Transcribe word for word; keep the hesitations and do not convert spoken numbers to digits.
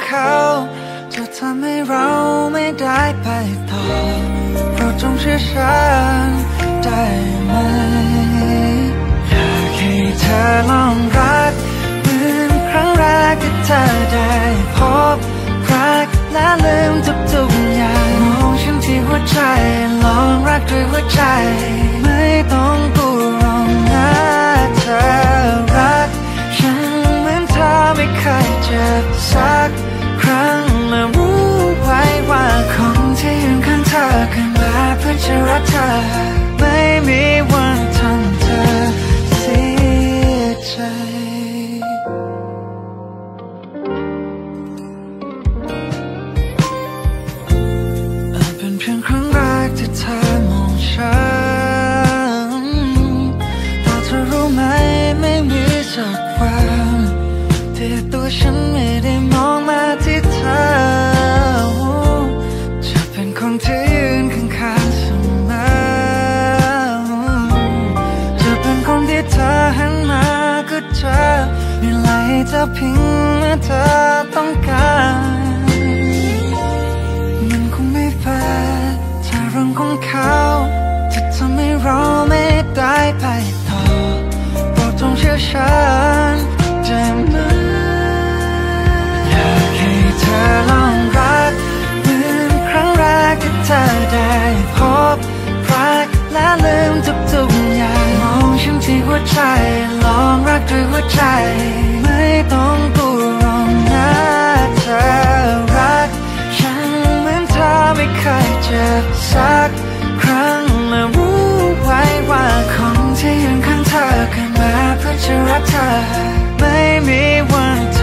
เขาจะทำให้เราไม่ได้ไปต่อโปรดจงเชื่อฉันได้ไหมอยากให้เธอลองรักเหมือนครั้งแรกที่เธอได้พบรักและลืมทุกๆอย่างมองฉันที่หัวใจลองรักด้วยหัวใจไม่ต้องกลัวหรอกนะเธอรักฉันเหมือนเธอไม่เคยเจ็บสักครั้งและรู้ไว้ว่าคนที่ยืนข้างเธอเกิดมาเพื่อจะรักเธอไม่มีวันทำเธอเสียใจอาจเป็นเพียงครั้งแรกที่เธอมองฉันแต่เธอรู้ไหมไม่มีสักวันที่ตัวฉันไม่ได้มองมาที่เธอจะเป็นคนที่ยืนข้างๆเสมอจะเป็นคนที่เธอหันมาก็เจอมีไหลจะพิงเมื่อเธอต้องการมันคงไม่แฟร์ถ้าเรื่องของเขาจะทำให้เราไม่ได้ไปต่อโปรดจงเชื่อฉันได้ไหมอยากให้เธอลองรักเหมือนครั้งแรกที่เธอได้พบรักและลืมทุกๆอย่างมองฉันที่หัวใจลองรักด้วยหัวใจไม่ต้องกลัวหรอกนะเธอรักฉันเหมือนเธอไม่เคยเจ็บสักครั้งและรู้ไว้ว่าคนที่ยืนข้างเธอเกิดมาเพื่อจะรักเธอไม่มีวัน